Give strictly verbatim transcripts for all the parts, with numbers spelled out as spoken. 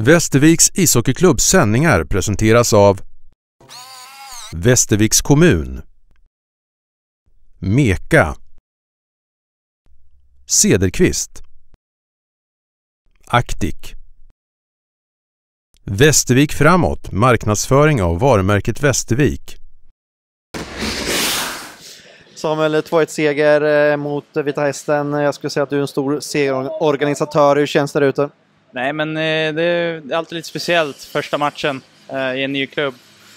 Västerviks ishockeyklubbs sändningar presenteras av Västerviks kommun, Meka, Cederqvist, Actic, Västervik framåt, marknadsföring av varumärket Västervik. Samuel, två ett seger mot Vita Hästen. Jag skulle säga att du är en stor segerorganisatör. Hur känns det där ute? Nej, men det är alltid lite speciellt första matchen i en ny klubb.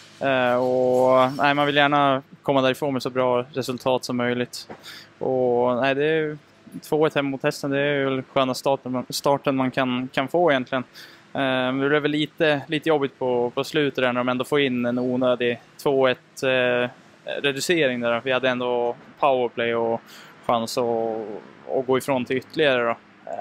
Och nej, man vill gärna komma därifrån med så bra resultat som möjligt. Och nej, det är två ett hem mot Hästen. Det är väl sköna starten, starten man kan, kan få egentligen. Men det blev väl lite, lite jobbigt på, på slutet där när de ändå får in en onödig två ett eh, reducering där. Vi hade ändå powerplay och chans att, att gå ifrån till ytterligare då.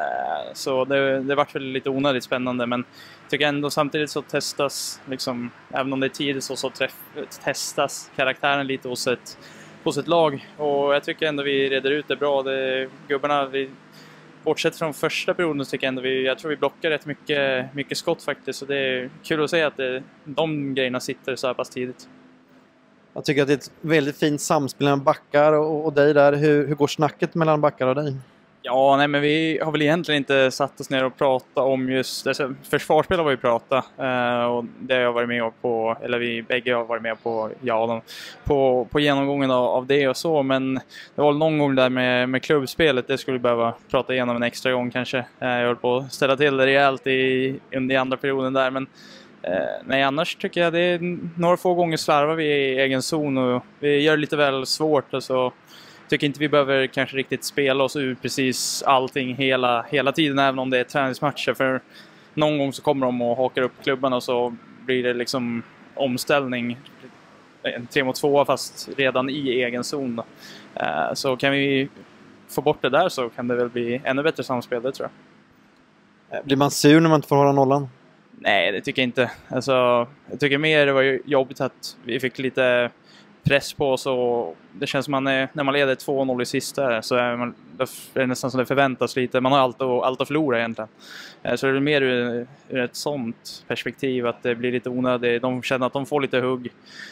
Så det, det var väl lite onödigt spännande, men jag tycker ändå samtidigt så testas, liksom, även om det är tidigt så, så träff, testas karaktären lite hos ett, hos ett lag. Och jag tycker ändå vi reder ut det bra. Det, gubbarna, vi, bortsett från första perioden så tycker jag ändå vi, jag tror vi blockar rätt mycket, mycket skott faktiskt. Så det är kul att se att det, de grejerna sitter så här pass tidigt. Jag tycker att det är ett väldigt fint samspel mellan backar och, och dig där. Hur, hur går snacket mellan backar och dig? Ja, nej, men vi har väl egentligen inte satt oss ner och pratat om just, alltså, försvarsspel har vi pratat eh, och det har jag varit med på, eller vi bägge har varit med på, ja, de, på, på genomgången av, av det och så, men det var någon gång där med, med klubbspelet, det skulle vi behöva prata igenom en extra gång kanske. Eh, jag höll på att ställa till det rejält i, under andra perioden där, men eh, nej, annars tycker jag det är några få gånger slarvar vi i egen zon och vi gör det lite väl svårt, alltså. Tycker inte vi behöver kanske riktigt spela oss ur precis allting hela, hela tiden, även om det är träningsmatcher. För någon gång så kommer de och hakar upp klubbarna och så blir det liksom omställning. En tre mot två fast redan i egen zon. Uh, så kan vi få bort det där så kan det väl bli ännu bättre samspel, det tror jag. Blir man sur när man inte får hålla nollan? Nej, det tycker jag inte. Alltså, jag tycker mer det var ju jobbigt att vi fick lite press på oss och det känns som man är, när man leder två noll i sista så är, man, är det nästan som det förväntas lite. Man har allt att, allt att förlora egentligen. Så det är mer ur, ur ett sånt perspektiv att det blir lite onödigt. De känner att de får lite hugg.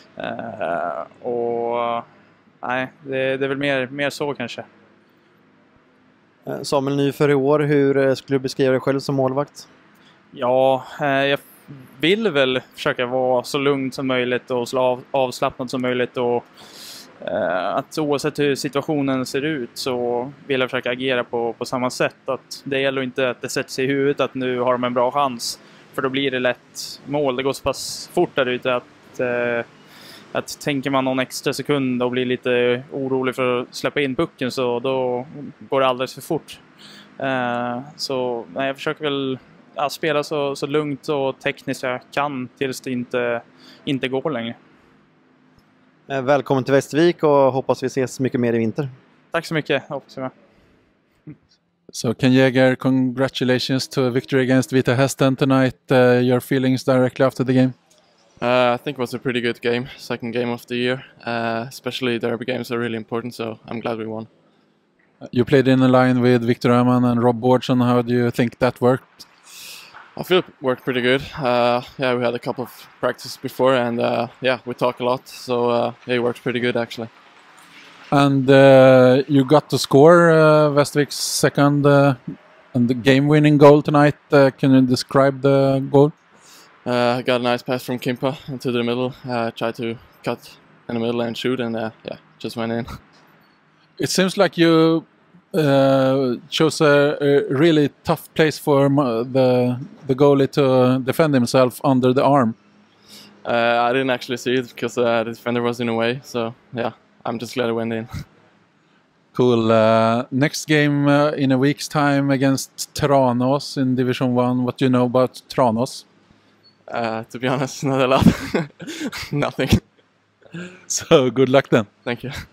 Och nej, det, det är väl mer, mer så kanske. Samuel, ny för i år. Hur skulle du beskriva dig själv som målvakt? Ja, jag vill väl försöka vara så lugnt som möjligt och så av, avslappnad som möjligt och eh, att oavsett hur situationen ser ut så vill jag försöka agera på, på samma sätt. Att det gäller inte att det sätts i huvudet att nu har de en bra chans, för då blir det lätt mål. Det går så pass fort där ute att, eh, att tänker man någon extra sekund och blir lite orolig för att släppa in pucken så då går det alldeles för fort. Eh, så nej, jag försöker väl ja, spela så, så lugnt och tekniskt jag kan tills det inte, inte går längre. Välkommen till Västervik och hoppas vi ses mycket mer i vinter. Tack så mycket, hoppas jag. So Ken Jäger, congratulations to a victory against Vita Hästen tonight. Uh, your feelings directly after the game? Uh, I think it was a pretty good game, second game of the year. Uh, especially derby games are really important, so I'm glad we won. You played in a line with Victor Öhman and Rob Bårdsson. How do you think that worked? I feel it worked pretty good. Uh, yeah, we had a couple of practices before, and uh, yeah, we talk a lot. So uh, yeah, it worked pretty good actually. And uh, you got to score uh, Västervik's second uh, and the game-winning goal tonight. Uh, can you describe the goal? Uh, I got a nice pass from Kimpa into the middle. I uh, tried to cut in the middle and shoot, and uh, yeah, just went in. It seems like you uh, chose a, a really tough place for the the goalie to defend himself under the arm. Uh, I didn't actually see it because uh, the defender was in the way. So yeah, I'm just glad I went in. Cool. Uh, next game uh, in a week's time against Tranås in Division One. What do you know about Tranås? Uh, to be honest, not a lot. Nothing. So good luck then. Thank you.